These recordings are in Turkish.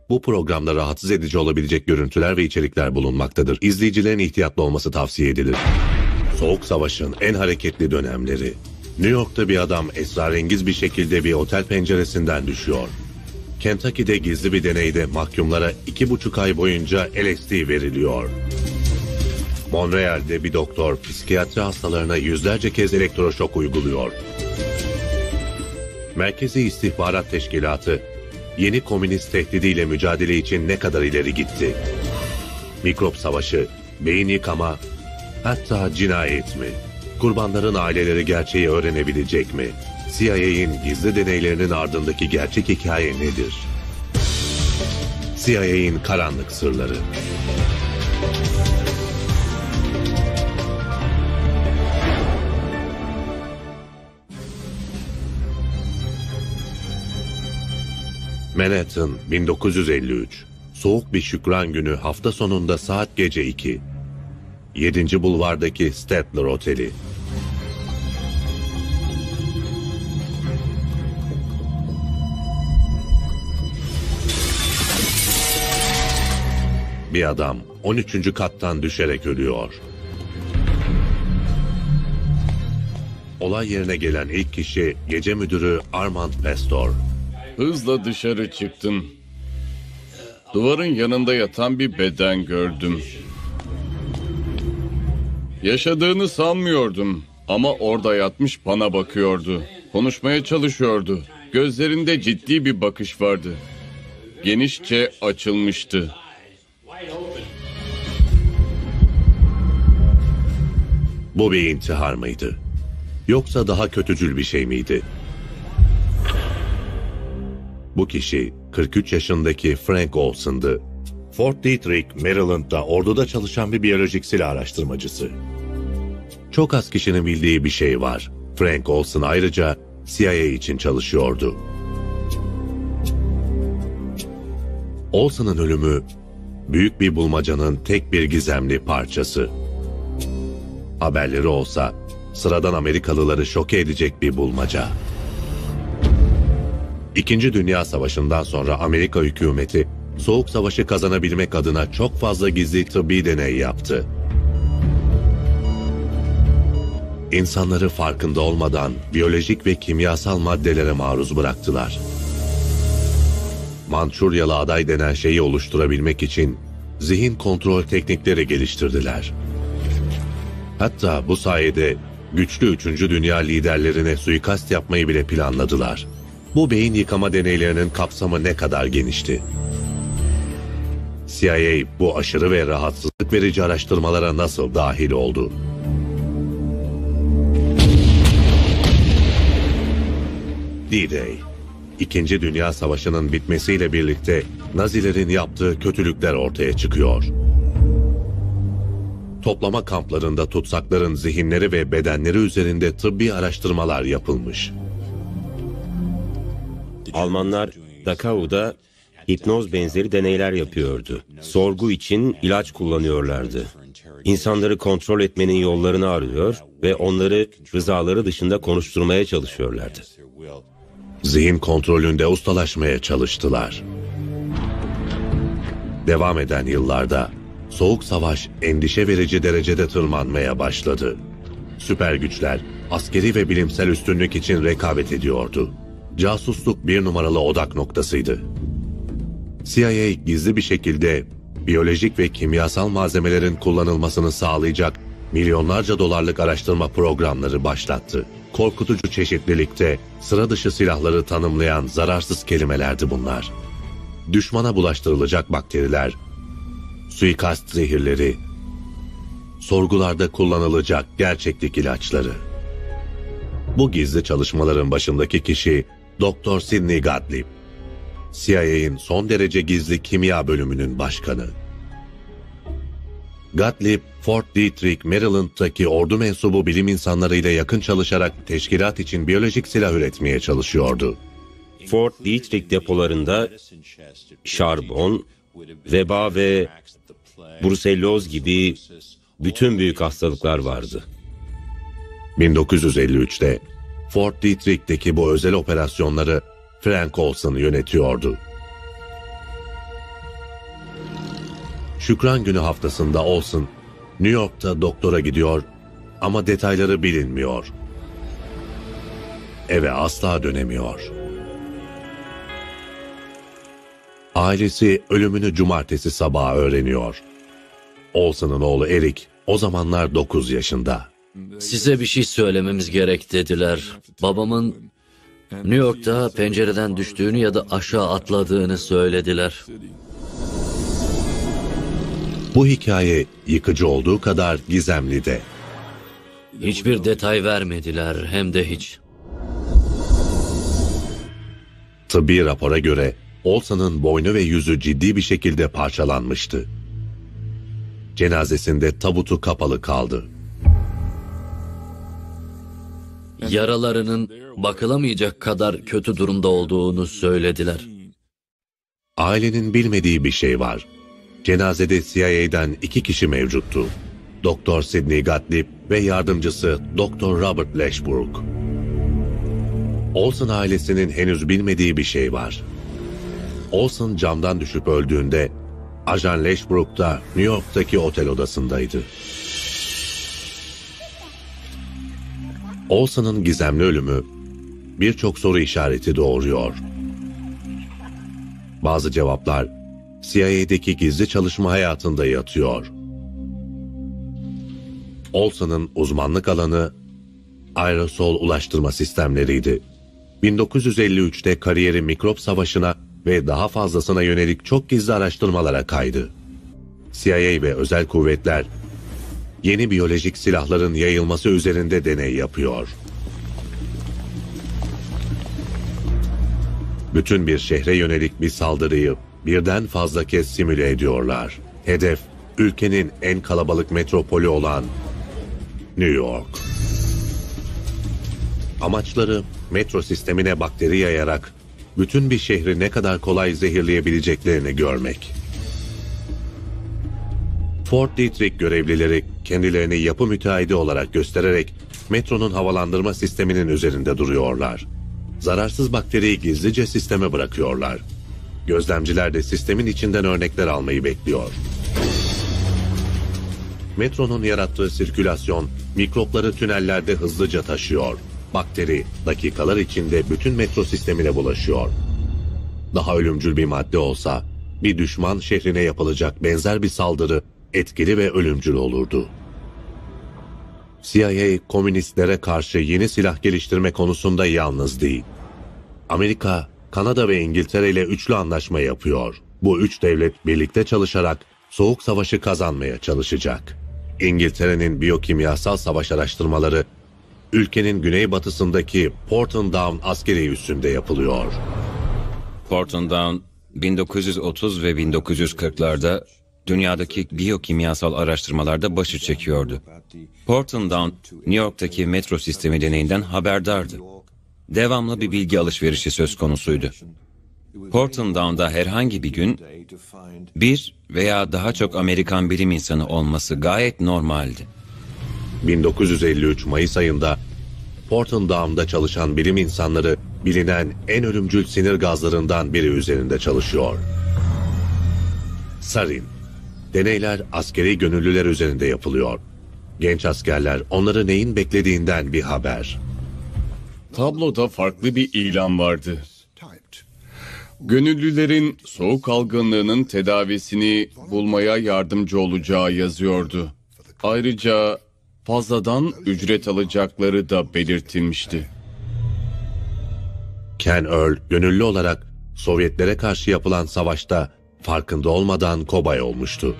Bu programda rahatsız edici olabilecek görüntüler ve içerikler bulunmaktadır. İzleyicilerin ihtiyatlı olması tavsiye edilir. Soğuk Savaş'ın en hareketli dönemleri. New York'ta bir adam esrarengiz bir şekilde bir otel penceresinden düşüyor. Kentucky'de gizli bir deneyde mahkumlara 2,5 ay boyunca LSD veriliyor. Montreal'de bir doktor psikiyatri hastalarına yüzlerce kez elektroşok uyguluyor. Merkezi İstihbarat Teşkilatı, yeni komünist tehdidiyle mücadele için ne kadar ileri gitti? Mikrop savaşı, beyin yıkama, hatta cinayet mi? Kurbanların aileleri gerçeği öğrenebilecek mi? CIA'in gizli deneylerinin ardındaki gerçek hikaye nedir? CIA'in karanlık sırları. Manhattan, 1953. Soğuk bir şükran günü hafta sonunda saat gece 2. 7. Bulvar'daki Statler Oteli. Bir adam 13. kattan düşerek ölüyor. Olay yerine gelen ilk kişi gece müdürü Armand Pastor. Hızla dışarı çıktım. Duvarın yanında yatan bir beden gördüm. Yaşadığını sanmıyordum ama orada yatmış bana bakıyordu. Konuşmaya çalışıyordu. Gözlerinde ciddi bir bakış vardı. Genişçe açılmıştı. Bu bir intihar mıydı? Yoksa daha kötücül bir şey miydi? Bu kişi 43 yaşındaki Frank Olson'dı. Fort Detrick, Maryland'da orduda çalışan bir biyolojik silah araştırmacısı. Çok az kişinin bildiği bir şey var. Frank Olson ayrıca CIA için çalışıyordu. Olson'un ölümü büyük bir bulmacanın tek bir gizemli parçası. Haberleri olsa sıradan Amerikalıları şoke edecek bir bulmaca. İkinci Dünya Savaşı'ndan sonra Amerika hükümeti Soğuk Savaşı kazanabilmek adına çok fazla gizli tıbbi deney yaptı. İnsanları farkında olmadan biyolojik ve kimyasal maddelere maruz bıraktılar. Mançuryalı aday denen şeyi oluşturabilmek için zihin kontrol teknikleri geliştirdiler. Hatta bu sayede güçlü 3. Dünya liderlerine suikast yapmayı bile planladılar. Bu beyin yıkama deneylerinin kapsamı ne kadar genişti? CIA bu aşırı ve rahatsızlık verici araştırmalara nasıl dahil oldu? D-Day, İkinci Dünya Savaşı'nın bitmesiyle birlikte Nazilerin yaptığı kötülükler ortaya çıkıyor. Toplama kamplarında tutsakların zihinleri ve bedenleri üzerinde tıbbi araştırmalar yapılmış. Almanlar Dachau'da hipnoz benzeri deneyler yapıyordu. Sorgu için ilaç kullanıyorlardı. İnsanları kontrol etmenin yollarını arıyor ve onları rızaları dışında konuşturmaya çalışıyorlardı. Zihin kontrolünde ustalaşmaya çalıştılar. Devam eden yıllarda Soğuk Savaş endişe verici derecede tırmanmaya başladı. Süper güçler askeri ve bilimsel üstünlük için rekabet ediyordu. Casusluk bir numaralı odak noktasıydı. CIA gizli bir şekilde biyolojik ve kimyasal malzemelerin kullanılmasını sağlayacak milyonlarca dolarlık araştırma programları başlattı. Korkutucu çeşitlilikte sıra dışı silahları tanımlayan zararsız kelimelerdi bunlar. Düşmana bulaştırılacak bakteriler, suikast zehirleri, sorgularda kullanılacak gerçeklik ilaçları. Bu gizli çalışmaların başındaki kişi Dr. Sidney Gottlieb, CIA'in son derece gizli kimya bölümünün başkanı. Gottlieb, Fort Detrick, Maryland'daki ordu mensubu bilim insanlarıyla yakın çalışarak teşkilat için biyolojik silah üretmeye çalışıyordu. Fort Detrick depolarında şarbon, veba ve bruselloz gibi bütün büyük hastalıklar vardı. 1953'te Fort Detrick'teki bu özel operasyonları Frank Olson yönetiyordu. Şükran Günü haftasında Olson, New York'ta doktora gidiyor ama detayları bilinmiyor. Eve asla dönemiyor. Ailesi ölümünü cumartesi sabahı öğreniyor. Olson'un oğlu Eric o zamanlar 9 yaşında. Size bir şey söylememiz gerek dediler. Babamın New York'ta pencereden düştüğünü ya da aşağı atladığını söylediler. Bu hikaye yıkıcı olduğu kadar gizemli de. Hiçbir detay vermediler, hem de hiç. Tıbbi rapora göre Olson'un boynu ve yüzü ciddi bir şekilde parçalanmıştı. Cenazesinde tabutu kapalı kaldı. Yaralarının bakılamayacak kadar kötü durumda olduğunu söylediler. Ailenin bilmediği bir şey var. Cenazede CIA'den 2 kişi mevcuttu. Doktor Sidney Gottlieb ve yardımcısı Doktor Robert Lashbrook. Olson ailesinin henüz bilmediği bir şey var. Olson camdan düşüp öldüğünde Ajan Lashbrook da New York'taki otel odasındaydı. Olson'un gizemli ölümü birçok soru işareti doğuruyor. Bazı cevaplar CIA'deki gizli çalışma hayatında yatıyor. Olson'un uzmanlık alanı aerosol ulaştırma sistemleriydi. 1953'te kariyeri mikrop savaşına ve daha fazlasına yönelik çok gizli araştırmalara kaydı. CIA ve özel kuvvetler yeni biyolojik silahların yayılması üzerinde deney yapıyor. Bütün bir şehre yönelik bir saldırıyı birden fazla kez simüle ediyorlar. Hedef, ülkenin en kalabalık metropolü olan New York. Amaçları metro sistemine bakteri yayarak bütün bir şehri ne kadar kolay zehirleyebileceklerini görmek. Fort Detrick görevlileri kendilerini yapı müteahhidi olarak göstererek metronun havalandırma sisteminin üzerinde duruyorlar. Zararsız bakteriyi gizlice sisteme bırakıyorlar. Gözlemciler de sistemin içinden örnekler almayı bekliyor. Metronun yarattığı sirkülasyon mikropları tünellerde hızlıca taşıyor. Bakteri dakikalar içinde bütün metro sistemine bulaşıyor. Daha ölümcül bir madde olsa bir düşman şehrine yapılacak benzer bir saldırı etkili ve ölümcül olurdu. CIA komünistlere karşı yeni silah geliştirme konusunda yalnız değil. Amerika, Kanada ve İngiltere ile üçlü anlaşma yapıyor. Bu üç devlet birlikte çalışarak Soğuk Savaşı kazanmaya çalışacak. İngiltere'nin biyokimyasal savaş araştırmaları ülkenin güneybatısındaki Portondown askeri üssünde yapılıyor. Portondown 1930 ve 1940'larda dünyadaki biyokimyasal araştırmalarda başı çekiyordu. Portondown, New York'taki metro sistemi deneyinden haberdardı. Devamlı bir bilgi alışverişi söz konusuydu. Portondown'da herhangi bir gün bir veya daha çok Amerikan bilim insanı olması gayet normaldi. 1953 Mayıs ayında Portondown'da çalışan bilim insanları bilinen en ölümcül sinir gazlarından biri üzerinde çalışıyor. Sarin. Deneyler askeri gönüllüler üzerinde yapılıyor. Genç askerler onları neyin beklediğinden bir haber. Tabloda farklı bir ilan vardı. Gönüllülerin soğuk algınlığının tedavisini bulmaya yardımcı olacağı yazıyordu. Ayrıca fazladan ücret alacakları da belirtilmişti. Ken Earl gönüllü olarak Sovyetlere karşı yapılan savaşta farkında olmadan kobay olmuştu.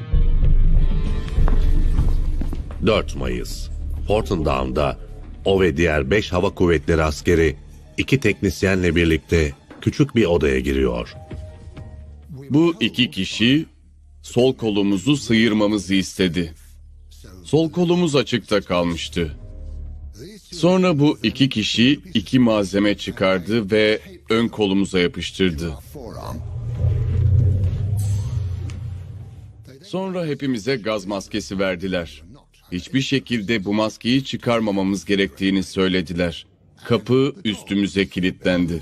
4 Mayıs. Portondown'da o ve diğer 5 hava kuvvetleri askeri 2 teknisyenle birlikte küçük bir odaya giriyor. Bu 2 kişi sol kolumuzu sıyırmamızı istedi. Sol kolumuz açıkta kalmıştı. Sonra bu 2 kişi 2 malzeme çıkardı ve ön kolumuza yapıştırdı. Sonra hepimize gaz maskesi verdiler. Hiçbir şekilde bu maskeyi çıkarmamamız gerektiğini söylediler. Kapı üstümüze kilitlendi.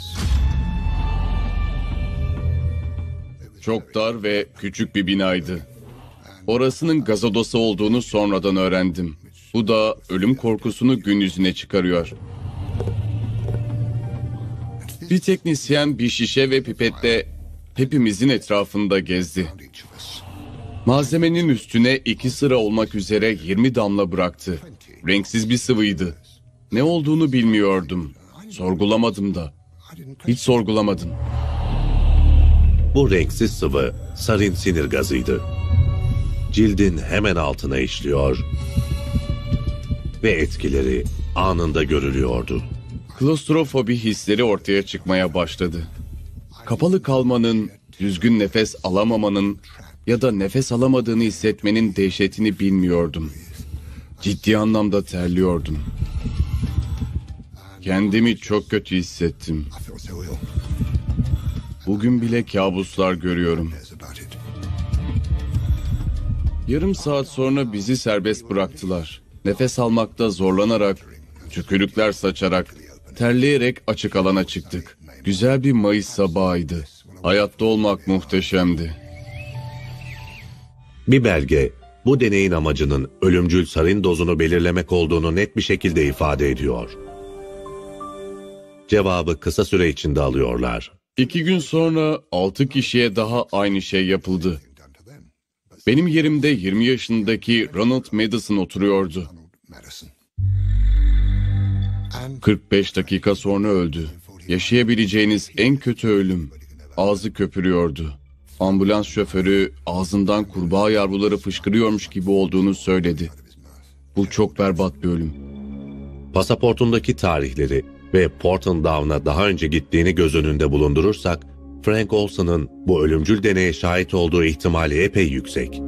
Çok dar ve küçük bir binaydı. Orasının gaz odası olduğunu sonradan öğrendim. Bu da ölüm korkusunu gün yüzüne çıkarıyor. Bir teknisyen bir şişe ve pipetle hepimizin etrafında gezdi. Malzemenin üstüne 2 sıra olmak üzere 20 damla bıraktı. Renksiz bir sıvıydı. Ne olduğunu bilmiyordum. Sorgulamadım da. Hiç sorgulamadım. Bu renksiz sıvı sarin sinir gazıydı. Cildin hemen altına işliyor ve etkileri anında görülüyordu. Klostrofobi hisleri ortaya çıkmaya başladı. Kapalı kalmanın, düzgün nefes alamamanın ya da nefes alamadığını hissetmenin dehşetini bilmiyordum. Ciddi anlamda terliyordum. Kendimi çok kötü hissettim. Bugün bile kabuslar görüyorum. Yarım saat sonra bizi serbest bıraktılar. Nefes almakta zorlanarak, tükürükler saçarak, terleyerek açık alana çıktık. Güzel bir Mayıs sabahıydı. Hayatta olmak muhteşemdi. Bir belge bu deneyin amacının ölümcül sarin dozunu belirlemek olduğunu net bir şekilde ifade ediyor. Cevabı kısa süre içinde alıyorlar. 2 gün sonra 6 kişiye daha aynı şey yapıldı. Benim yerimde 20 yaşındaki Ronald Madison oturuyordu. 45 dakika sonra öldü. Yaşayabileceğiniz en kötü ölüm. Ağzı köpürüyordu. Ambulans şoförü ağzından kurbağa yavruları fışkırıyormuş gibi olduğunu söyledi. Bu çok berbat bir ölüm. Pasaportundaki tarihleri ve Porton Down'a daha önce gittiğini göz önünde bulundurursak, Frank Olson'un bu ölümcül deneye şahit olduğu ihtimali epey yüksek.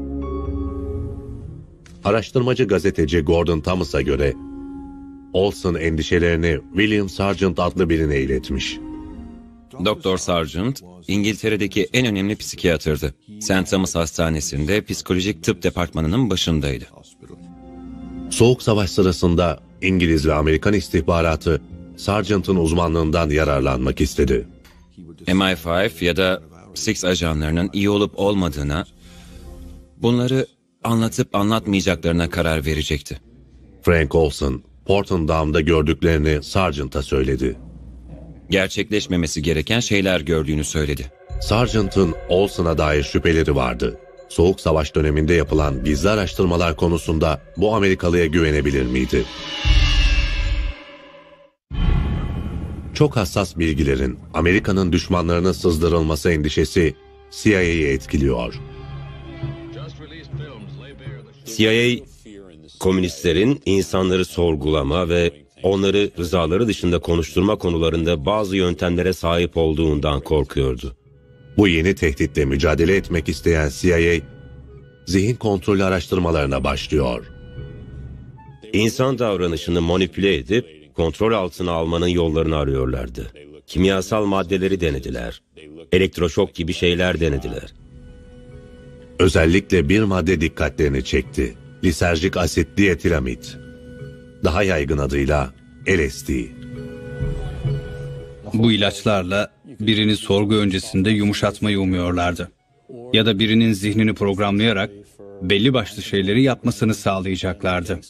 Araştırmacı gazeteci Gordon Thomas'a göre, Olson endişelerini William Sargent adlı birine iletmiş. Doktor Sargent, İngiltere'deki en önemli psikiyatrdı. St. Thomas Hastanesi'nde psikolojik tıp departmanının başındaydı. Soğuk Savaş sırasında İngiliz ve Amerikan istihbaratı Sargent'ın uzmanlığından yararlanmak istedi. MI5 ya da SIX ajanlarının iyi olup olmadığına, bunları anlatıp anlatmayacaklarına karar verecekti. Frank Olson, Porton Down'da gördüklerini Sargent'a söyledi. Gerçekleşmemesi gereken şeyler gördüğünü söyledi. Sargent'ın Olson'a dair şüpheleri vardı. Soğuk Savaş döneminde yapılan gizli araştırmalar konusunda bu Amerikalıya güvenebilir miydi? Çok hassas bilgilerin Amerika'nın düşmanlarına sızdırılması endişesi CIA'yı etkiliyor. CIA, komünistlerin insanları sorgulama ve onları rızaları dışında konuşturma konularında bazı yöntemlere sahip olduğundan korkuyordu. Bu yeni tehditle mücadele etmek isteyen CIA, zihin kontrolü araştırmalarına başlıyor. İnsan davranışını manipüle edip kontrol altına almanın yollarını arıyorlardı. Kimyasal maddeleri denediler. Elektroşok gibi şeyler denediler. Özellikle bir madde dikkatlerini çekti. Liserjik asit dietilamit. Daha yaygın adıyla LSD. Bu ilaçlarla birini sorgu öncesinde yumuşatmayı umuyorlardı. Ya da birinin zihnini programlayarak belli başlı şeyleri yapmasını sağlayacaklardı.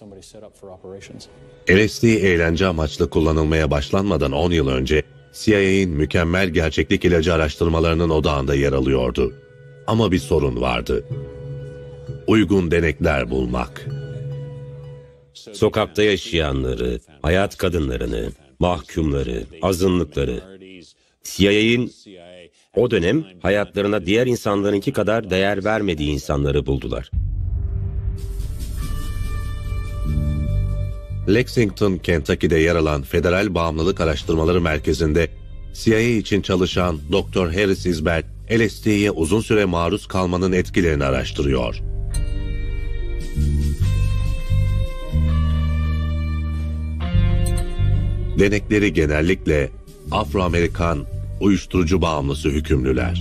LSD eğlence amaçlı kullanılmaya başlanmadan 10 yıl önce CIA'in mükemmel gerçeklik ilacı araştırmalarının odağında yer alıyordu. Ama bir sorun vardı. Uygun denekler bulmak. Sokakta yaşayanları, hayat kadınlarını, mahkumları, azınlıkları. CIA'in o dönem hayatlarına diğer insanlarınki kadar değer vermediği insanları buldular. Lexington, Kentucky'de yer alan Federal Bağımlılık Araştırmaları Merkezi'nde CIA için çalışan Dr. Harris Isbert, LSD'ye uzun süre maruz kalmanın etkilerini araştırıyor. Denekleri genellikle Afro-Amerikan uyuşturucu bağımlısı hükümlüler.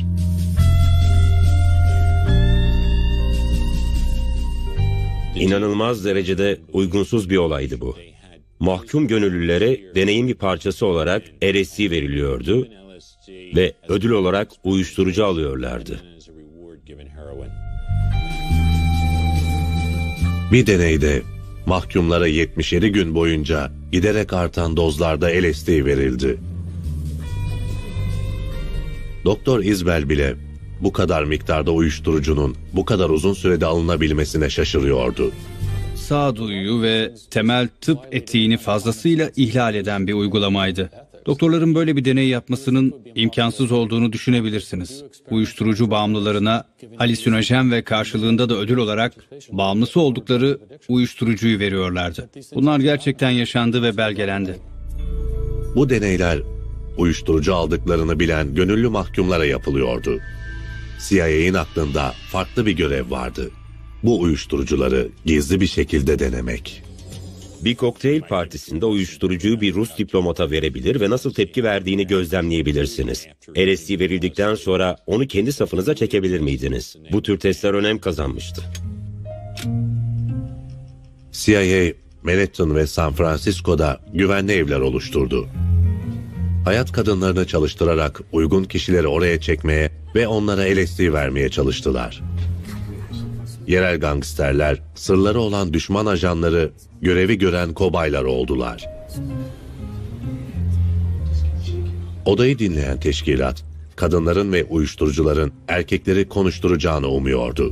İnanılmaz derecede uygunsuz bir olaydı bu. Mahkum gönüllülere deneyin bir parçası olarak LSD veriliyordu ve ödül olarak uyuşturucu alıyorlardı. Bir deneyde mahkumlara 77 gün boyunca giderek artan dozlarda LSD verildi. Doktor Isbell bile bu kadar miktarda uyuşturucunun bu kadar uzun sürede alınabilmesine şaşırıyordu. Sağduyu ve temel tıp etiğini fazlasıyla ihlal eden bir uygulamaydı. Doktorların böyle bir deney yapmasının imkansız olduğunu düşünebilirsiniz. Uyuşturucu bağımlılarına halüsinojen ve karşılığında da ödül olarak bağımlısı oldukları uyuşturucuyu veriyorlardı. Bunlar gerçekten yaşandı ve belgelendi. Bu deneyler uyuşturucu aldıklarını bilen gönüllü mahkumlara yapılıyordu. CIA'nin aklında farklı bir görev vardı. Bu uyuşturucuları gizli bir şekilde denemek. Bir kokteyl partisinde uyuşturucuyu bir Rus diplomata verebilir ve nasıl tepki verdiğini gözlemleyebilirsiniz. LSD verildikten sonra onu kendi safınıza çekebilir miydiniz? Bu tür testler önem kazanmıştı. CIA, Manhattan ve San Francisco'da güvenli evler oluşturdu. Hayat kadınlarını çalıştırarak uygun kişileri oraya çekmeye ve onlara LSD vermeye çalıştılar. Yerel gangsterler, sırları olan düşman ajanları, görevi gören kobaylar oldular. Odayı dinleyen teşkilat, kadınların ve uyuşturucuların erkekleri konuşturacağını umuyordu.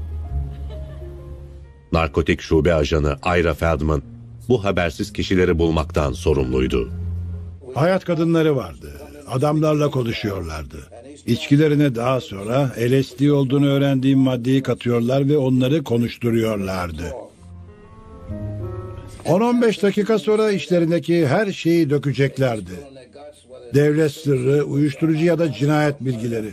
Narkotik şube ajanı Ira Feldman, bu habersiz kişileri bulmaktan sorumluydu. Hayat kadınları vardı. Adamlarla konuşuyorlardı. İçkilerine daha sonra LSD olduğunu öğrendiğim maddeyi katıyorlar ve onları konuşturuyorlardı. 10-15 dakika sonra işlerindeki her şeyi dökeceklerdi. Devlet sırrı, uyuşturucu ya da cinayet bilgileri.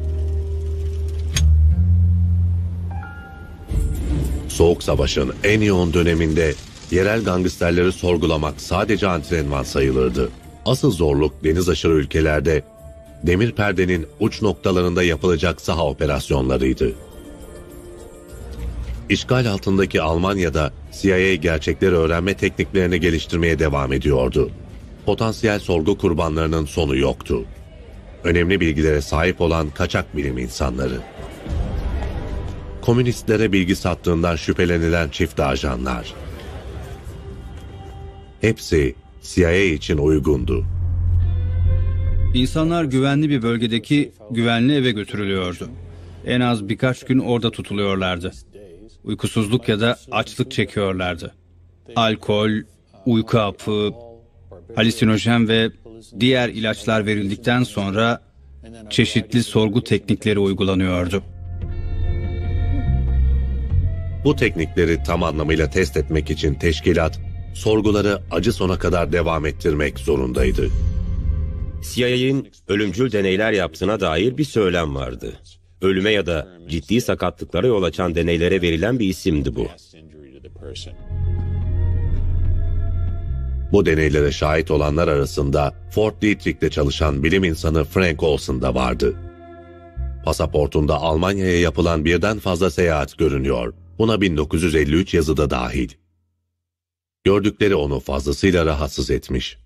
Soğuk Savaş'ın en yoğun döneminde yerel gangsterleri sorgulamak sadece antrenman sayılırdı. Asıl zorluk deniz aşırı ülkelerde demir perdenin uç noktalarında yapılacak saha operasyonlarıydı. İşgal altındaki Almanya'da CIA gerçekleri öğrenme tekniklerini geliştirmeye devam ediyordu. Potansiyel sorgu kurbanlarının sonu yoktu. Önemli bilgilere sahip olan kaçak bilim insanları. Komünistlere bilgi sattığından şüphelenilen çift ajanlar. Hepsi CIA için uygundu. İnsanlar güvenli bir bölgedeki güvenli eve götürülüyordu. En az birkaç gün orada tutuluyorlardı. Uykusuzluk ya da açlık çekiyorlardı. Alkol, uyku hapı, halüsinojen ve diğer ilaçlar verildikten sonra çeşitli sorgu teknikleri uygulanıyordu. Bu teknikleri tam anlamıyla test etmek için teşkilat, sorguları acı sona kadar devam ettirmek zorundaydı. CIA'nin ölümcül deneyler yaptığına dair bir söylem vardı. Ölüme ya da ciddi sakatlıklara yol açan deneylere verilen bir isimdi bu. Bu deneylere şahit olanlar arasında Fort Detrick'te çalışan bilim insanı Frank Olson da vardı. Pasaportunda Almanya'ya yapılan birden fazla seyahat görünüyor. Buna 1953 yazı da dahil. Gördükleri onu fazlasıyla rahatsız etmiş.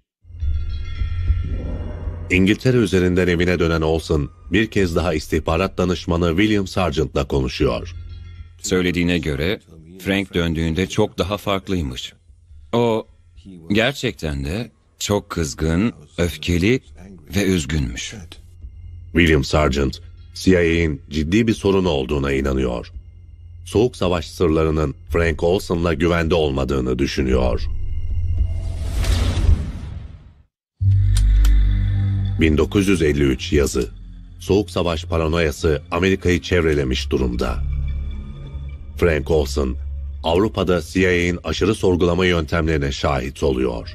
İngiltere üzerinden evine dönen Olson bir kez daha istihbarat danışmanı William Sargent'la konuşuyor. Söylediğine göre Frank döndüğünde çok daha farklıymış. O gerçekten de çok kızgın, öfkeli ve üzgünmüş. William Sargent, CIA'nin ciddi bir sorunu olduğuna inanıyor. Soğuk Savaş sırlarının Frank Olson'la güvende olmadığını düşünüyor. 1953 yazı. Soğuk Savaş paranoyası Amerika'yı çevrelemiş durumda. Frank Olson, Avrupa'da CIA'nin aşırı sorgulama yöntemlerine şahit oluyor.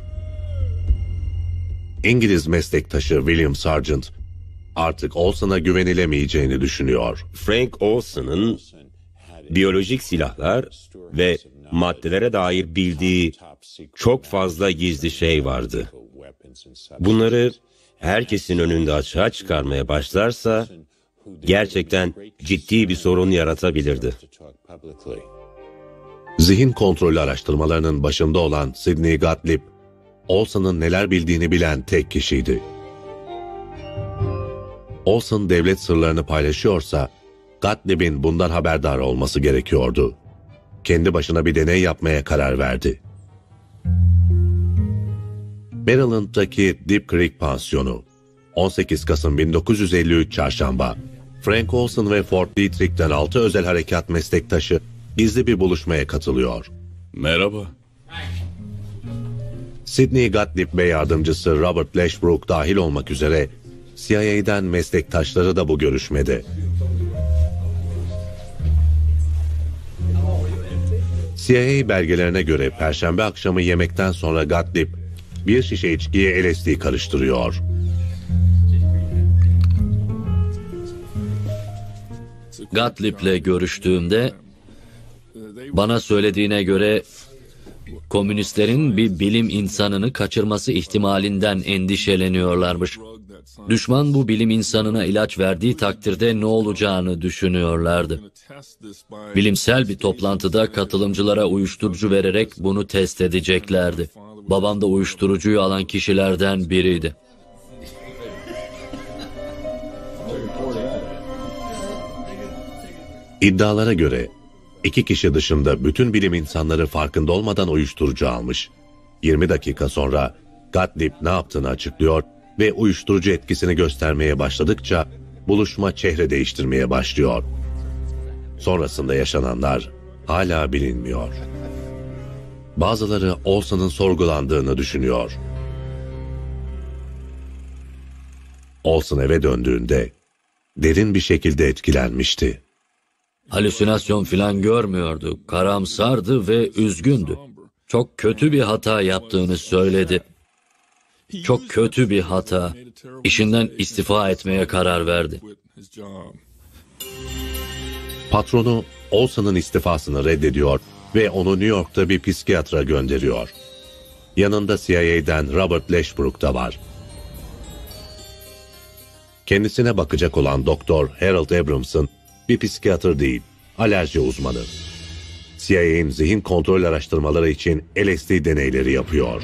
İngiliz meslektaşı William Sargent, artık Olson'a güvenilemeyeceğini düşünüyor. Frank Olson'ın biyolojik silahlar ve maddelere dair bildiği çok fazla gizli şey vardı. Bunları herkesin önünde açığa çıkarmaya başlarsa gerçekten ciddi bir sorun yaratabilirdi. Zihin kontrolü araştırmalarının başında olan Sidney Gottlieb, Olson'un neler bildiğini bilen tek kişiydi. Olson devlet sırlarını paylaşıyorsa, Gottlieb'in bundan haberdar olması gerekiyordu. kendi başına bir deney yapmaya karar verdi. Maryland'daki Deep Creek Pansiyonu, 18 Kasım 1953 Çarşamba, Frank Olson ve Fort Detrick'ten 6 özel harekat meslektaşı gizli bir buluşmaya katılıyor. Merhaba. Sidney Gottlieb ve yardımcısı Robert Lashbrook dahil olmak üzere CIA'den meslektaşları da bu görüşmede. CIA belgelerine göre Perşembe akşamı yemekten sonra Gottlieb bir şişe içkiye LSD karıştırıyor. Gottlieb'le görüştüğümde bana söylediğine göre komünistlerin bir bilim insanını kaçırması ihtimalinden endişeleniyorlarmış. Düşman bu bilim insanına ilaç verdiği takdirde ne olacağını düşünüyorlardı. Bilimsel bir toplantıda katılımcılara uyuşturucu vererek bunu test edeceklerdi. Babam da uyuşturucuyu alan kişilerden biriydi. İddialara göre 2 kişi dışında bütün bilim insanları farkında olmadan uyuşturucu almış. 20 dakika sonra Gottlieb ne yaptığını açıklıyor ve uyuşturucu etkisini göstermeye başladıkça buluşma çehre değiştirmeye başlıyor. Sonrasında yaşananlar hala bilinmiyor. Bazıları Olson'un sorgulandığını düşünüyor. Olson eve döndüğünde derin bir şekilde etkilenmişti. Halüsinasyon filan görmüyordu. Karamsardı ve üzgündü. Çok kötü bir hata yaptığını söyledi. Çok kötü bir hata. İşinden istifa etmeye karar verdi. Patronu Olson'un istifasını reddediyor ve onu New York'ta bir psikiyatra gönderiyor. Yanında CIA'den Robert Lashbrook da var. Kendisine bakacak olan Doktor Harold Abramson bir psikiyatr değil, alerji uzmanı. CIA'nin zihin kontrol araştırmaları için LSD deneyleri yapıyor.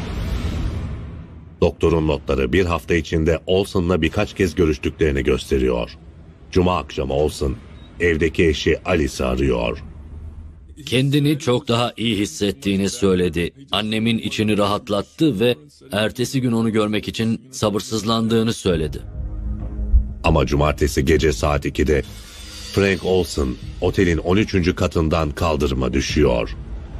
Doktorun notları bir hafta içinde Olson'la birkaç kez görüştüklerini gösteriyor. Cuma akşamı Olson, evdeki eşi Alice'i arıyor. Kendini çok daha iyi hissettiğini söyledi. Annemin içini rahatlattı ve ertesi gün onu görmek için sabırsızlandığını söyledi. Ama cumartesi gece saat 2'de Frank Olson otelin 13. katından kaldırıma düşüyor.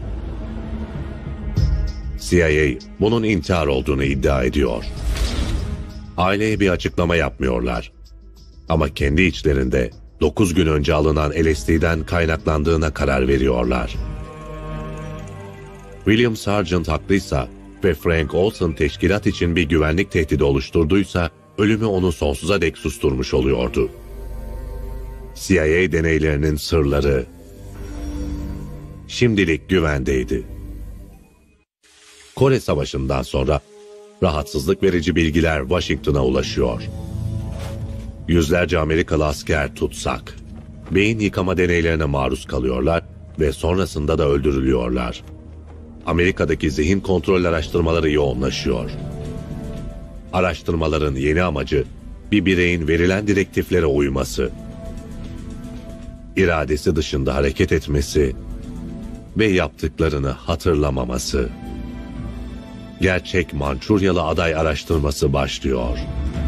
CIA bunun intihar olduğunu iddia ediyor. Aileye bir açıklama yapmıyorlar. Ama kendi içlerinde 9 gün önce alınan LSD'den kaynaklandığına karar veriyorlar. William Sargent haklıysa ve Frank Olson teşkilat için bir güvenlik tehdidi oluşturduysa ölümü onu sonsuza dek susturmuş oluyordu. CIA deneylerinin sırları şimdilik güvendeydi. Kore Savaşı'ndan sonra rahatsızlık verici bilgiler Washington'a ulaşıyor. Yüzlerce Amerikalı asker tutsak, beyin yıkama deneylerine maruz kalıyorlar ve sonrasında da öldürülüyorlar. Amerika'daki zihin kontrol araştırmaları yoğunlaşıyor. Araştırmaların yeni amacı bir bireyin verilen direktiflere uyması, iradesi dışında hareket etmesi ve yaptıklarını hatırlamaması. Gerçek Mançuryalı aday araştırması başlıyor.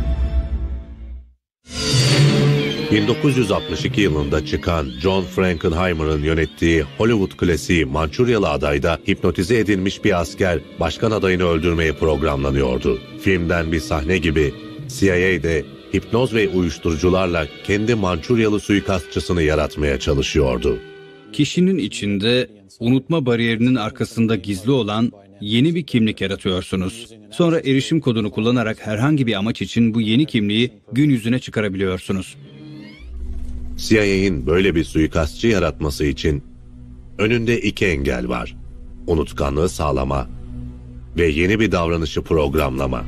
1962 yılında çıkan John Frankenheimer'ın yönettiği Hollywood klasiği Mançuryalı Aday'da hipnotize edilmiş bir asker başkan adayını öldürmeye programlanıyordu. Filmden bir sahne gibi CIA'de hipnoz ve uyuşturucularla kendi Mançuryalı suikastçısını yaratmaya çalışıyordu. Kişinin içinde unutma bariyerinin arkasında gizli olan yeni bir kimlik yaratıyorsunuz. Sonra erişim kodunu kullanarak herhangi bir amaç için bu yeni kimliği gün yüzüne çıkarabiliyorsunuz. CIA'nin böyle bir suikastçı yaratması için önünde 2 engel var. Unutkanlığı sağlama ve yeni bir davranışı programlama.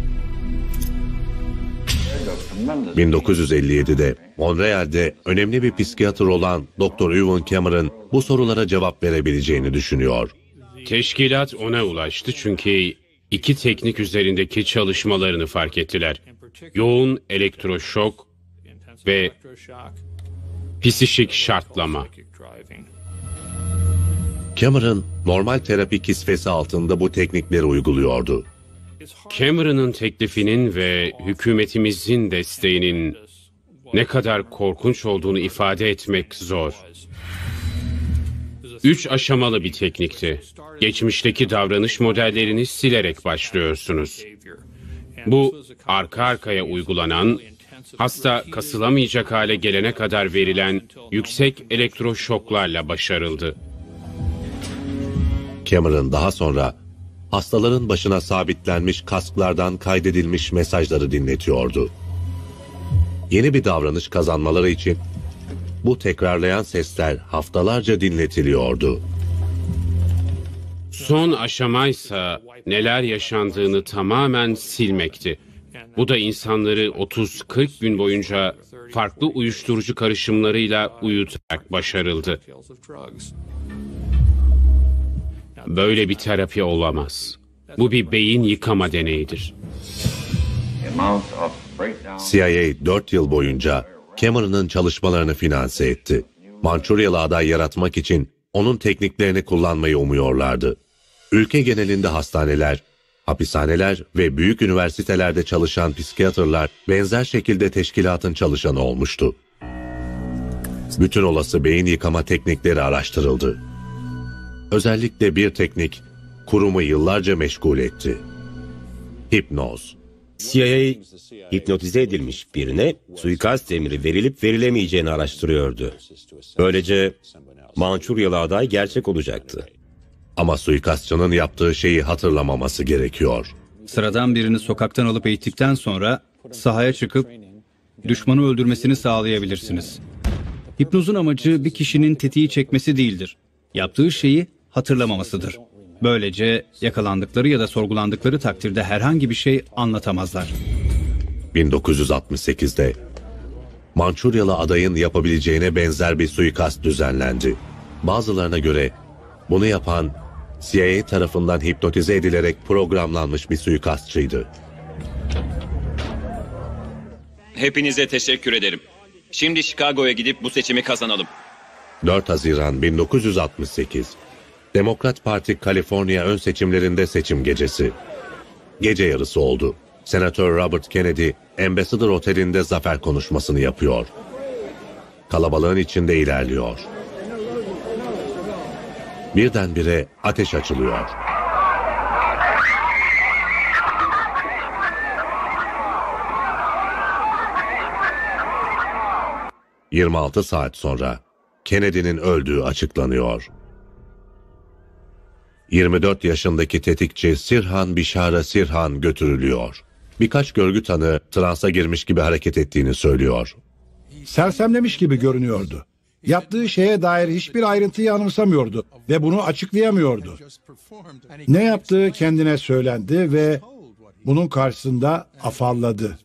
1957'de Montreal'de önemli bir psikiyatr olan Dr. Ewan Cameron bu sorulara cevap verebileceğini düşünüyor. Teşkilat ona ulaştı çünkü 2 teknik üzerindeki çalışmalarını fark ettiler. Yoğun elektroşok ve psişik şartlama. Cameron, normal terapi kisvesi altında bu teknikleri uyguluyordu. Cameron'ın teklifinin ve hükümetimizin desteğinin ne kadar korkunç olduğunu ifade etmek zor. 3 aşamalı bir teknikti. Geçmişteki davranış modellerini silerek başlıyorsunuz. Bu arka arkaya uygulanan, hasta kasılamayacak hale gelene kadar verilen yüksek elektroşoklarla başarıldı. Cameron daha sonra hastaların başına sabitlenmiş kasklardan kaydedilmiş mesajları dinletiyordu. Yeni bir davranış kazanmaları için bu tekrarlayan sesler haftalarca dinletiliyordu. Son aşamaysa neler yaşandığını tamamen silmekti. Bu da insanları 30-40 gün boyunca farklı uyuşturucu karışımlarıyla uyutarak başarıldı. Böyle bir terapi olamaz. Bu bir beyin yıkama deneyidir. CIA 4 yıl boyunca Cameron'ın çalışmalarını finanse etti. Mançuryalı aday yaratmak için onun tekniklerini kullanmayı umuyorlardı. Ülke genelinde hastaneler, hapishaneler ve büyük üniversitelerde çalışan psikiyatrlar benzer şekilde teşkilatın çalışanı olmuştu. Bütün olası beyin yıkama teknikleri araştırıldı. Özellikle bir teknik kurumu yıllarca meşgul etti. Hipnoz. CIA, hipnotize edilmiş birine suikast emri verilip verilemeyeceğini araştırıyordu. Böylece Mançuryalı aday gerçek olacaktı. Ama suikastçının yaptığı şeyi hatırlamaması gerekiyor. Sıradan birini sokaktan alıp eğittikten sonra sahaya çıkıp düşmanı öldürmesini sağlayabilirsiniz. Hipnozun amacı bir kişinin tetiği çekmesi değildir. Yaptığı şeyi hatırlamamasıdır. Böylece yakalandıkları ya da sorgulandıkları takdirde herhangi bir şey anlatamazlar. 1968'de Mançuryalı adayın yapabileceğine benzer bir suikast düzenlendi. Bazılarına göre bunu yapan CIA tarafından hipnotize edilerek programlanmış bir suikastçıydı. Hepinize teşekkür ederim. Şimdi Chicago'ya gidip bu seçimi kazanalım. 4 Haziran 1968. Demokrat Parti Kaliforniya ön seçimlerinde seçim gecesi. Gece yarısı oldu. Senatör Robert Kennedy, Ambassador Oteli'nde zafer konuşmasını yapıyor. Kalabalığın içinde ilerliyor. Birdenbire ateş açılıyor. ...26 saat sonra Kennedy'nin öldüğü açıklanıyor. 24 yaşındaki tetikçi Sirhan Bişara Sirhan götürülüyor. Birkaç görgü tanığı transa girmiş gibi hareket ettiğini söylüyor. Sersemlemiş gibi görünüyordu. Yaptığı şeye dair hiçbir ayrıntıyı anımsamıyordu ve bunu açıklayamıyordu. Ne yaptığı kendine söylendi ve bunun karşısında afalladı.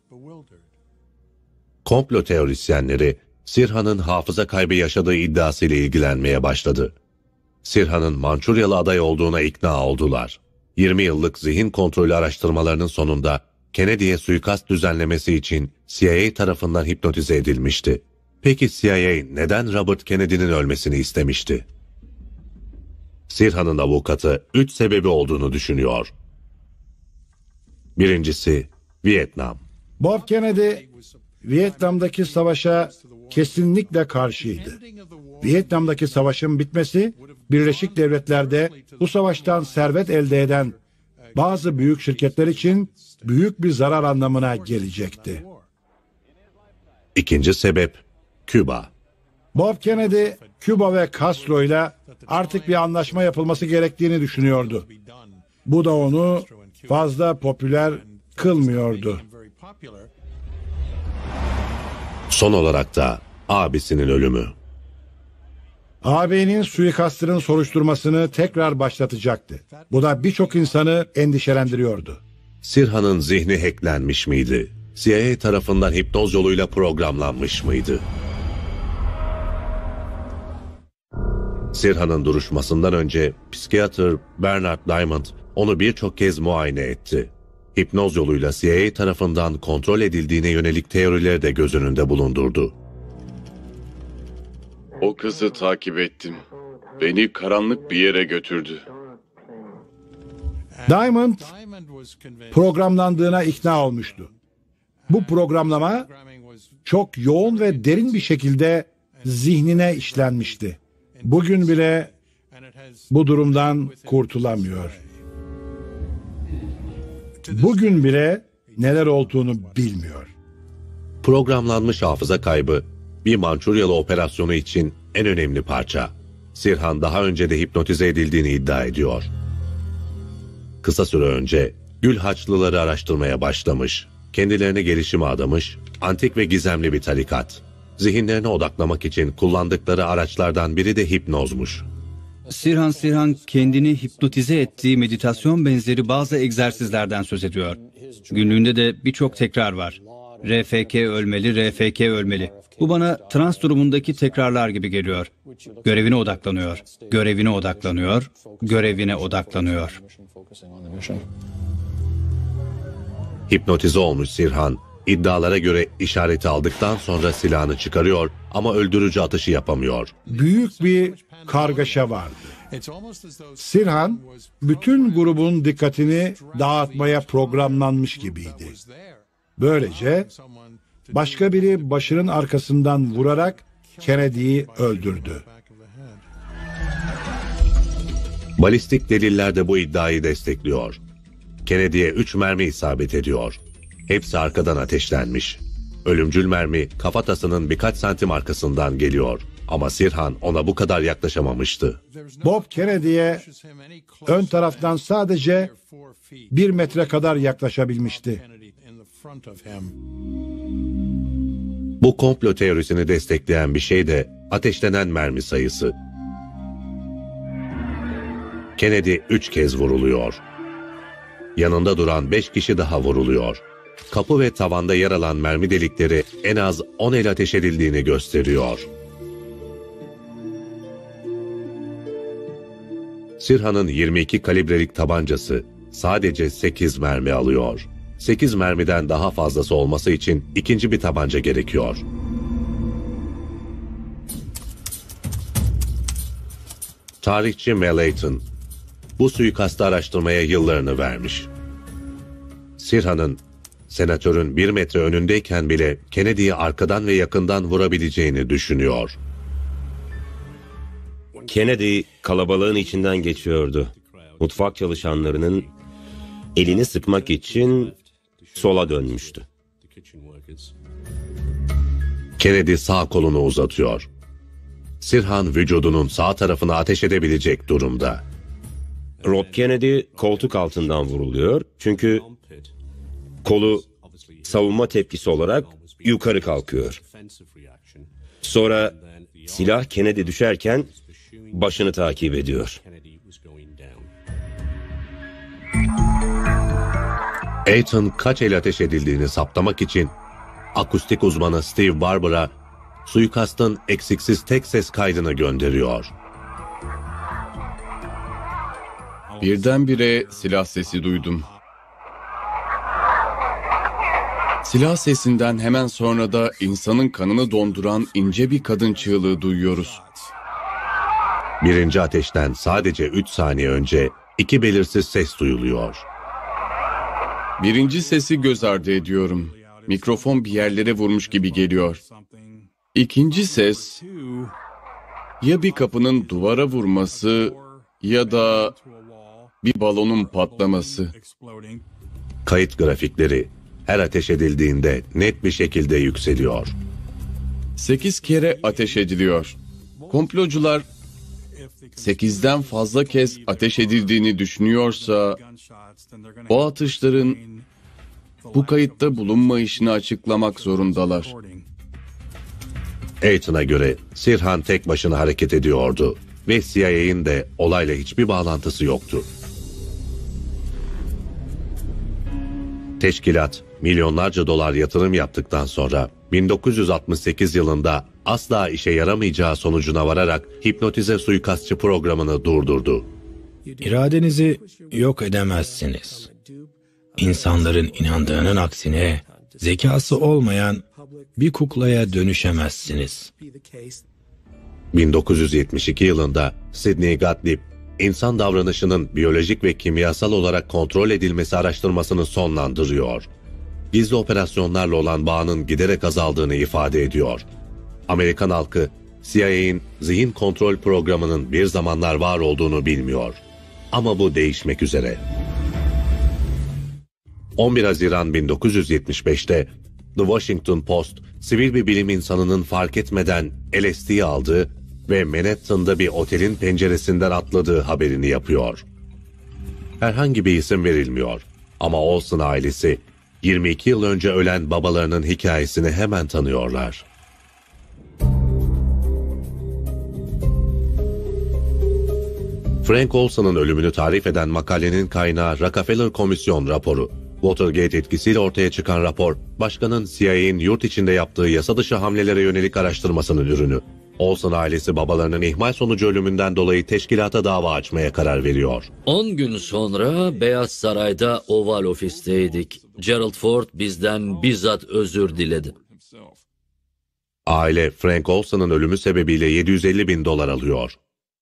Komplo teorisyenleri Sirhan'ın hafıza kaybı yaşadığı iddiasıyla ilgilenmeye başladı. Sirhan'ın Mançuryalı aday olduğuna ikna oldular. 20 yıllık zihin kontrolü araştırmalarının sonunda Kennedy'ye suikast düzenlemesi için CIA tarafından hipnotize edilmişti. Peki CIA neden Robert Kennedy'nin ölmesini istemişti? Sirhan'ın avukatı 3 sebebi olduğunu düşünüyor. Birincisi, Vietnam. Bob Kennedy, Vietnam'daki savaşa kesinlikle karşıydı. Vietnam'daki savaşın bitmesi, Birleşik Devletler'de bu savaştan servet elde eden bazı büyük şirketler için büyük bir zarar anlamına gelecekti. İkinci sebep, Küba. Bob Kennedy, Küba ve Castro ile artık bir anlaşma yapılması gerektiğini düşünüyordu. Bu da onu fazla popüler kılmıyordu. Son olarak da abisinin ölümü. Ağabeyinin suikastının soruşturmasını tekrar başlatacaktı. Bu da birçok insanı endişelendiriyordu. Sirhan'ın zihni hacklenmiş miydi? CIA tarafından hipnoz yoluyla programlanmış mıydı? Sirhan'ın duruşmasından önce psikiyatr Bernard Diamond onu birçok kez muayene etti. Hipnoz yoluyla CIA tarafından kontrol edildiğine yönelik teorileri de göz önünde bulundurdu. O kızı takip ettim. beni karanlık bir yere götürdü. Diamond programlandığına ikna olmuştu. Bu programlama çok yoğun ve derin bir şekilde zihnine işlenmişti. Bugün bile bu durumdan kurtulamıyor. Bugün bile neler olduğunu bilmiyor. Programlanmış hafıza kaybı bir Mançuryalı operasyonu için en önemli parça. Sirhan daha önce de hipnotize edildiğini iddia ediyor. Kısa süre önce Gül Haçlıları araştırmaya başlamış, kendilerine gelişime adamış, antik ve gizemli bir tarikat. Zihinlerine odaklamak için kullandıkları araçlardan biri de hipnozmuş. Sirhan kendini hipnotize ettiği meditasyon benzeri bazı egzersizlerden söz ediyor. Günlüğünde de birçok tekrar var. RFK ölmeli, RFK ölmeli. Bu bana trans durumundaki tekrarlar gibi geliyor. Görevine odaklanıyor, görevine odaklanıyor, görevine odaklanıyor. Hipnotize olmuş Sirhan, iddialara göre işareti aldıktan sonra silahını çıkarıyor ama öldürücü atışı yapamıyor. Büyük bir kargaşa vardı. Sirhan, bütün grubun dikkatini dağıtmaya programlanmış gibiydi. Böylece başka biri başının arkasından vurarak Kennedy'yi öldürdü. Balistik deliller de bu iddiayı destekliyor. Kennedy'ye 3 mermi isabet ediyor. Hepsi arkadan ateşlenmiş. Ölümcül mermi kafatasının birkaç santim arkasından geliyor. Ama Sirhan ona bu kadar yaklaşamamıştı. Bob Kennedy'ye ön taraftan sadece 1 metre kadar yaklaşabilmişti. Bu komplo teorisini destekleyen bir şey de ateşlenen mermi sayısı. Kennedy 3 kez vuruluyor. Yanında duran 5 kişi daha vuruluyor. Kapı ve tavanda yer alan mermi delikleri en az 10 el ateş edildiğini gösteriyor. Sirhan'ın 22 kalibrelik tabancası sadece 8 mermi alıyor. 8 mermiden daha fazlası olması için ikinci bir tabanca gerekiyor. Tarihçi Mel Ayton bu suikastı araştırmaya yıllarını vermiş. Sirhan'ın senatörün 1 metre önündeyken bile Kennedy'yi arkadan ve yakından vurabileceğini düşünüyor. Kennedy kalabalığın içinden geçiyordu. Mutfak çalışanlarının elini sıkmak için sola dönmüştü. Kennedy sağ kolunu uzatıyor. Sirhan vücudunun sağ tarafına ateş edebilecek durumda. Rob Kennedy koltuk altından vuruluyor çünkü kolu savunma tepkisi olarak yukarı kalkıyor. Sonra silah Kennedy düşerken başını takip ediyor. Ayton kaç el ateş edildiğini saptamak için akustik uzmanı Steve Barber'a suikastın eksiksiz tek ses kaydını gönderiyor. Birdenbire silah sesi duydum. Silah sesinden hemen sonra da insanın kanını donduran ince bir kadın çığlığı duyuyoruz. Birinci ateşten sadece 3 saniye önce 2 belirsiz ses duyuluyor. Birinci sesi göz ardı ediyorum. Mikrofon bir yerlere vurmuş gibi geliyor. İkinci ses ya bir kapının duvara vurması ya da bir balonun patlaması. Kayıt grafikleri her ateş edildiğinde net bir şekilde yükseliyor. 8 kere ateş ediliyor. Komplocular 8'den fazla kez ateş edildiğini düşünüyorsa o atışların bu kayıtta bulunmayışını açıklamak zorundalar. Ayton'a göre Sirhan tek başına hareket ediyordu ve CIA'nin de olayla hiçbir bağlantısı yoktu. Teşkilat milyonlarca dolar yatırım yaptıktan sonra 1968 yılında asla işe yaramayacağı sonucuna vararak hipnotize suikastçı programını durdurdu. İradenizi yok edemezsiniz. İnsanların inandığının aksine zekası olmayan bir kuklaya dönüşemezsiniz. 1972 yılında Sidney Gottlieb, insan davranışının biyolojik ve kimyasal olarak kontrol edilmesi araştırmasını sonlandırıyor. Gizli operasyonlarla olan bağının giderek azaldığını ifade ediyor. Amerikan halkı, CIA'in zihin kontrol programının bir zamanlar var olduğunu bilmiyor. Ama bu değişmek üzere. 11 Haziran 1975'te The Washington Post, sivil bir bilim insanının fark etmeden LSD'yi aldığı ve Manhattan'da bir otelin penceresinden atladığı haberini yapıyor. Herhangi bir isim verilmiyor ama Olson ailesi 22 yıl önce ölen babalarının hikayesini hemen tanıyorlar. Frank Olson'un ölümünü tarif eden makalenin kaynağı Rockefeller Komisyon raporu. Watergate etkisiyle ortaya çıkan rapor, başkanın CIA'in yurt içinde yaptığı yasa dışı hamlelere yönelik araştırmasının ürünü. Olson ailesi babalarının ihmal sonucu ölümünden dolayı teşkilata dava açmaya karar veriyor. 10 gün sonra Beyaz Saray'da Oval Ofis'teydik. Gerald Ford bizden bizzat özür diledi. Aile, Frank Olson'un ölümü sebebiyle $750.000 alıyor.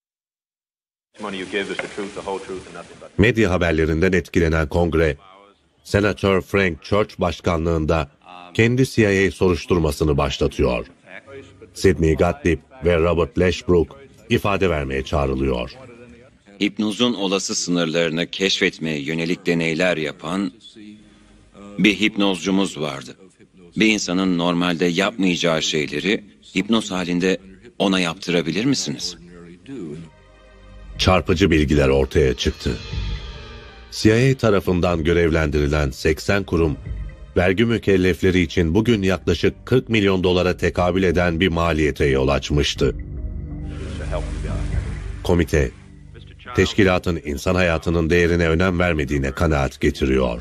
Medya haberlerinden etkilenen kongre, Senatör Frank Church başkanlığında kendi CIA soruşturmasını başlatıyor. Sidney Gottlieb ve Robert Lashbrook ifade vermeye çağrılıyor. Hipnozun olası sınırlarını keşfetmeye yönelik deneyler yapan bir hipnozcumuz vardı. Bir insanın normalde yapmayacağı şeyleri hipnoz halinde ona yaptırabilir misiniz? Çarpıcı bilgiler ortaya çıktı. CIA tarafından görevlendirilen 80 kurum, vergi mükellefleri için bugün yaklaşık $40 milyon tekabül eden bir maliyete yol açmıştı. Komite, teşkilatın insan hayatının değerine önem vermediğine kanaat getiriyor.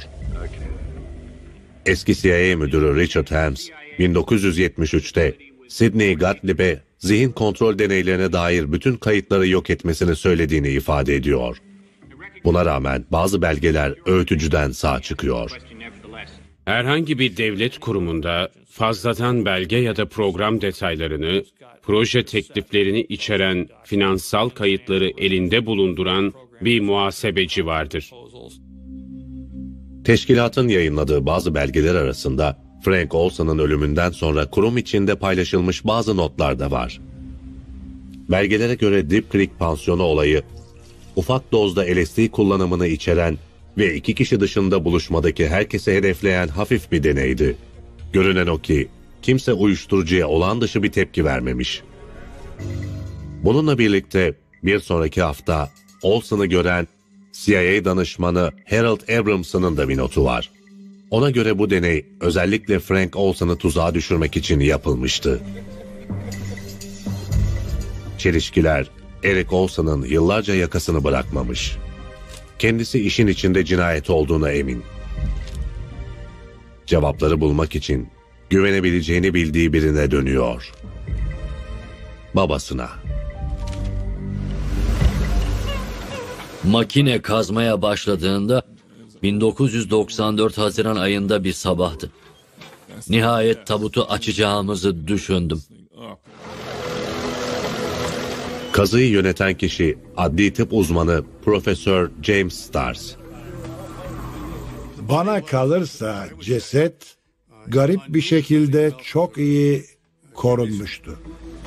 Eski CIA müdürü Richard Helms, 1973'te Sidney Gottlieb'e zihin kontrol deneylerine dair bütün kayıtları yok etmesini söylediğini ifade ediyor. Buna rağmen bazı belgeler öğütücüden sağ çıkıyor. Herhangi bir devlet kurumunda fazladan belge ya da program detaylarını, proje tekliflerini içeren finansal kayıtları elinde bulunduran bir muhasebeci vardır. Teşkilatın yayınladığı bazı belgeler arasında Frank Olson'un ölümünden sonra kurum içinde paylaşılmış bazı notlar da var. Belgelere göre Deep Creek pansiyonu olayı, ufak dozda LSD kullanımını içeren ve 2 kişi dışında buluşmadaki herkese hedefleyen hafif bir deneydi. Görünen o ki kimse uyuşturucuya olağan dışı bir tepki vermemiş. Bununla birlikte bir sonraki hafta Olson'u gören CIA danışmanı Harold Abramson'ın da bir notu var. Ona göre bu deney özellikle Frank Olson'u tuzağa düşürmek için yapılmıştı. Çelişkiler, Eric Olson'un yıllarca yakasını bırakmamış. Kendisi işin içinde cinayet olduğuna emin. Cevapları bulmak için güvenebileceğini bildiği birine dönüyor. Babasına. Makine kazmaya başladığında 1994 Haziran ayında bir sabahtı. Nihayet tabutu açacağımızı düşündüm. Kazıyı yöneten kişi adli tıp uzmanı Profesör James Stars. Bana kalırsa ceset garip bir şekilde çok iyi korunmuştu.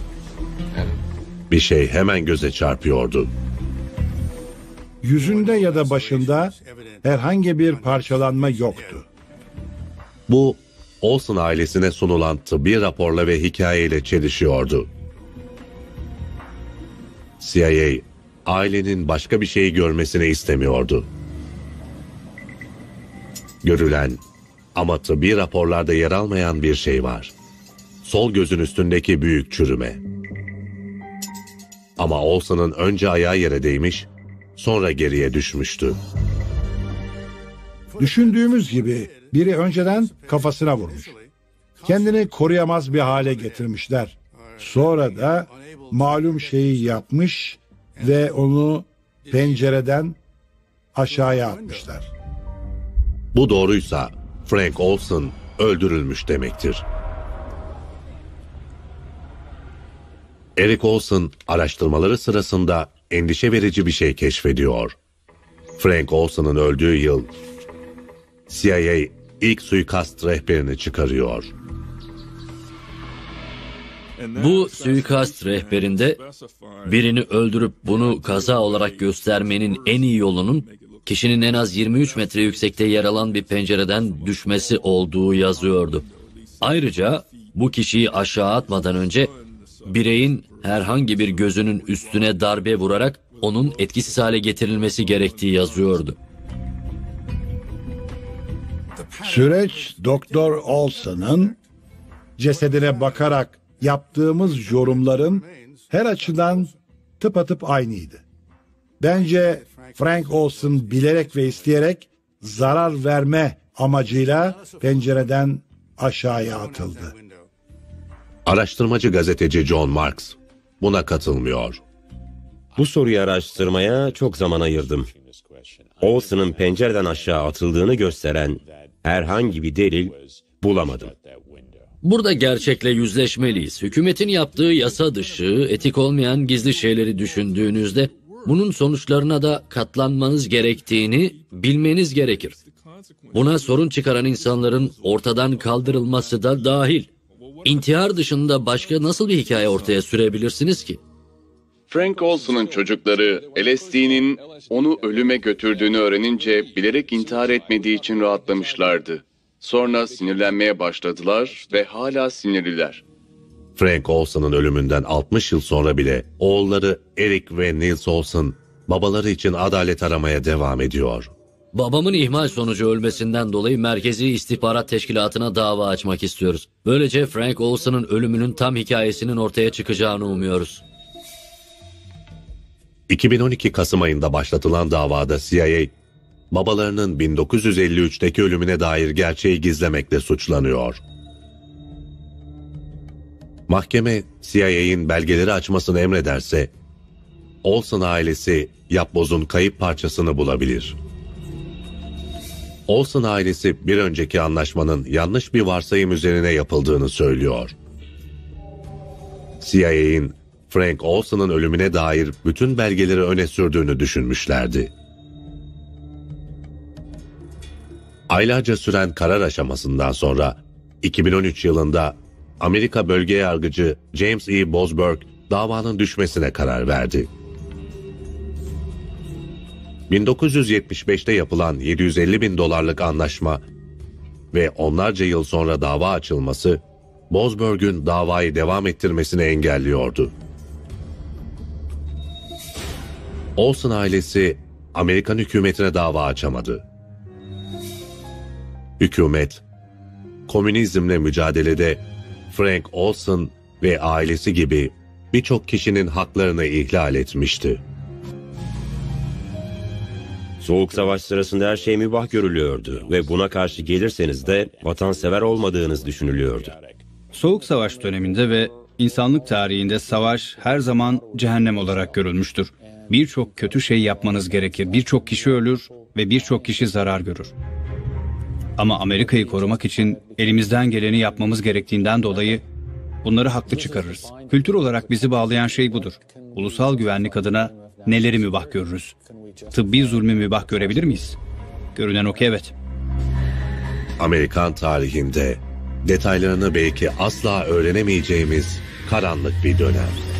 Bir şey hemen göze çarpıyordu. Yüzünde ya da başında herhangi bir parçalanma yoktu. Bu, Olson ailesine sunulan tıbbi raporla ve hikayeyle çelişiyordu. CIA, ailenin başka bir şeyi görmesini istemiyordu. Görülen ama tıbbi raporlarda yer almayan bir şey var. Sol gözün üstündeki büyük çürüme. Ama Olson'un önce ayağı yere değmiş, sonra geriye düşmüştü. Düşündüğümüz gibi biri önceden kafasına vurmuş. Kendini koruyamaz bir hale getirmişler. Sonra da malum şeyi yapmış ve onu pencereden aşağıya atmışlar. Bu doğruysa Frank Olson öldürülmüş demektir. Eric Olson araştırmaları sırasında endişe verici bir şey keşfediyor. Frank Olson'un öldüğü yıl CIA ilk suikast rehberini çıkarıyor. Bu suikast rehberinde birini öldürüp bunu kaza olarak göstermenin en iyi yolunun kişinin en az 23 metre yüksekte yer alan bir pencereden düşmesi olduğu yazıyordu. Ayrıca bu kişiyi aşağı atmadan önce bireyin herhangi bir gözünün üstüne darbe vurarak onun etkisiz hale getirilmesi gerektiği yazıyordu. Süreç Doktor Olson'ın cesedine bakarak yaptığımız yorumların her açıdan tıpatıp aynıydı. Bence Frank Olson bilerek ve isteyerek zarar verme amacıyla pencereden aşağıya atıldı. Araştırmacı gazeteci John Marks buna katılmıyor. Bu soruyu araştırmaya çok zaman ayırdım. Olson'un pencereden aşağı atıldığını gösteren herhangi bir delil bulamadım. Burada gerçekle yüzleşmeliyiz. Hükümetin yaptığı yasa dışı, etik olmayan gizli şeyleri düşündüğünüzde bunun sonuçlarına da katlanmanız gerektiğini bilmeniz gerekir. Buna sorun çıkaran insanların ortadan kaldırılması da dahil. İntihar dışında başka nasıl bir hikaye ortaya sürebilirsiniz ki? Frank Olson'un çocukları LSD'nin onu ölüme götürdüğünü öğrenince bilerek intihar etmediği için rahatlamışlardı. Sonra sinirlenmeye başladılar ve hala sinirliler. Frank Olson'un ölümünden 60 yıl sonra bile oğulları Eric ve Nils Olson babaları için adalet aramaya devam ediyor. Babamın ihmal sonucu ölmesinden dolayı Merkezi İstihbarat Teşkilatı'na dava açmak istiyoruz. Böylece Frank Olson'un ölümünün tam hikayesinin ortaya çıkacağını umuyoruz. 2012 Kasım ayında başlatılan davada CIA, babalarının 1953'teki ölümüne dair gerçeği gizlemekle suçlanıyor. Mahkeme, CIA'in belgeleri açmasını emrederse, Olson ailesi yapbozun kayıp parçasını bulabilir. Olson ailesi bir önceki anlaşmanın yanlış bir varsayım üzerine yapıldığını söylüyor. CIA'in Frank Olson'un ölümüne dair bütün belgeleri öne sürdüğünü düşünmüşlerdi. Aylarca süren karar aşamasından sonra 2013 yılında Amerika Bölge Yargıcı James E. Bosberg davanın düşmesine karar verdi. 1975'te yapılan $750.000 anlaşma ve onlarca yıl sonra dava açılması Bosberg'ün davayı devam ettirmesini engelliyordu. Olson ailesi Amerikan hükümetine dava açamadı. Hükümet, komünizmle mücadelede Frank Olson ve ailesi gibi birçok kişinin haklarını ihlal etmişti. Soğuk Savaş sırasında her şey mübah görülüyordu ve buna karşı gelirseniz de vatansever olmadığınız düşünülüyordu. Soğuk Savaş döneminde ve insanlık tarihinde savaş her zaman cehennem olarak görülmüştür. Birçok kötü şey yapmanız gerekir, birçok kişi ölür ve birçok kişi zarar görür. Ama Amerika'yı korumak için elimizden geleni yapmamız gerektiğinden dolayı bunları haklı çıkarırız. Kültür olarak bizi bağlayan şey budur. Ulusal güvenlik adına neleri mübah görürüz? Tıbbi zulmü mübah görebilir miyiz? Görünen o ki evet. Amerikan tarihinde detaylarını belki asla öğrenemeyeceğimiz karanlık bir dönem.